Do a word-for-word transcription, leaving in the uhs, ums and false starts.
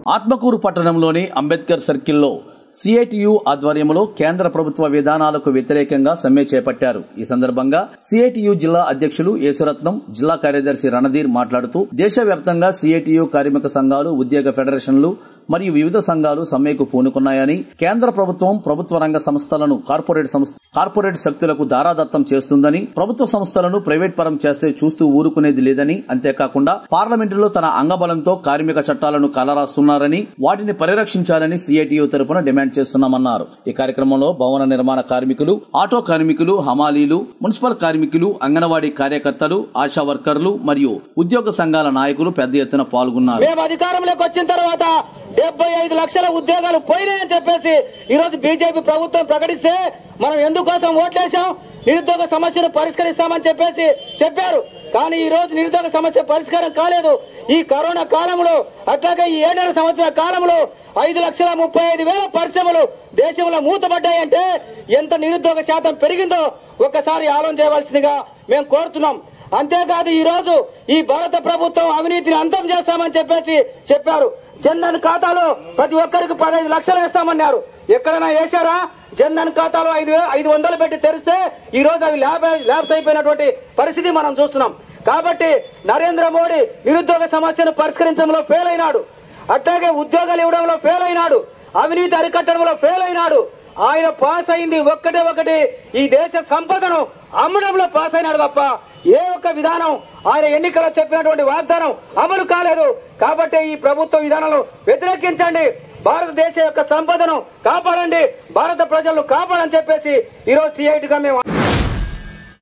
ఆత్మకూరు పట్టణంలోని అంబేద్కర్ సర్కిల్లో సిఐటియు ఆధ్వర్యంలో కేంద్ర ప్రభుత్వ విధానాలకు వ్యతిరేకంగా సమ్మె చేపట్టారు. ఈ సందర్భంగా సిఐటియు జిల్లా అధ్యక్షులు యేసురత్నం, జిల్లా కార్యదర్శి రణధీర్ మాట్లాడుతూ దేశవ్యాప్తంగా సిఐటియు కార్మిక సంఘాలు, ఉద్యోగ ఫెడరేషన్లు మరియు వివిధ సంఘాలు సమ్మెకు పూనుకున్నాయని, కేంద్ర ప్రభుత్వం ప్రభుత్వ రంగ సంస్థలను కార్పొరేట్ సంస్థ కార్పొరేట్ శక్తులకు దారాదత్తం చేస్తుందని, ప్రభుత్వ సంస్థలను ప్రైవేట్ పరం చేస్తే చూస్తూ ఊరుకునేది లేదని, అంతేకాకుండా పార్లమెంటులో తన అంగబలంతో కార్మిక చట్టాలను కలరాస్తున్నారని, వాటిని పరిరక్షించాలని సిఐటియు తరపున డిమాండ్ చేస్తున్నామన్నారు. ఈ కార్యక్రమంలో భవన నిర్మాణ కార్మికులు, ఆటో కార్మికులు, హమాలీలు, మున్సిపల్ కార్మికులు, అంగన్వాడీ కార్యకర్తలు, ఆశా వర్కర్లు మరియు ఉద్యోగ సంఘాల నాయకులు పెద్ద ఎత్తున పాల్గొన్నారు. మేము అధికారంలోకి వచ్చిన తర్వాత డెబ్బై ఐదు లక్షల ఉద్యోగాలు పోయినాయని చెప్పేసి ఈ రోజు బీజేపీ ప్రభుత్వం ప్రకటిస్తే మనం ఎందుకోసం ఓట్లేసాం? నిరుద్యోగ సమస్యను పరిష్కరిస్తామని చెప్పేసి చెప్పారు. కానీ ఈ రోజు నిరుద్యోగ సమస్య పరిష్కారం కాలేదు. ఈ కరోనా కాలంలో, అట్లాగే ఈ ఏడున్నర సంవత్సరాల కాలంలో ఐదు లక్షల ముప్పై ఐదు వేల పరిశ్రమలు దేశంలో మూతపడ్డాయంటే ఎంత నిరుద్యోగ శాతం పెరిగిందో ఒక్కసారి ఆలోచన చేయవలసిందిగా మేము కోరుతున్నాం. అంతేకాదు ఈ రోజు ఈ భారత ప్రభుత్వం అవినీతిని అంతం చేస్తామని చెప్పేసి చెప్పారు. జన్ధన్ ఖాతాలో ప్రతి ఒక్కరికి పదహైదు లక్షలు వేస్తామన్నారు. ఎక్కడైనా వేశారా? జన్ధన్ ఖాతాలో ఐదు ఐదు వందలు పెట్టి తెరిస్తే ఈ రోజు అవి ల్యాబ్ ల్యాబ్స్ అయిపోయినటువంటి పరిస్థితి మనం చూస్తున్నాం. కాబట్టి నరేంద్ర మోడీ నిరుద్యోగ సమస్యను పరిష్కరించడంలో ఫెయిల్ అయినాడు. అట్లాగే ఉద్యోగాలు ఇవ్వడంలో ఫెయిల్ అయినాడు. అవినీతి అరికట్టడంలో ఫెయిల్ అయినాడు. ఆయన పాస్ అయింది ఒక్కటే ఒకటి, ఈ దేశ సంపదను అమ్మడంలో పాస్ అయినాడు తప్ప ఏ ఒక్క విధానం ఆయన ఎన్నికల్లో చెప్పినటువంటి వాగ్దానం అమలు కాలేదు. కాబట్టి ఈ ప్రభుత్వ విధానాలను వ్యతిరేకించండి, భారతదేశ యొక్క సంపదను కాపాడండి, భారత ప్రజలను కాపాడని చెప్పేసి ఈరోజు సిఐటిగా మేము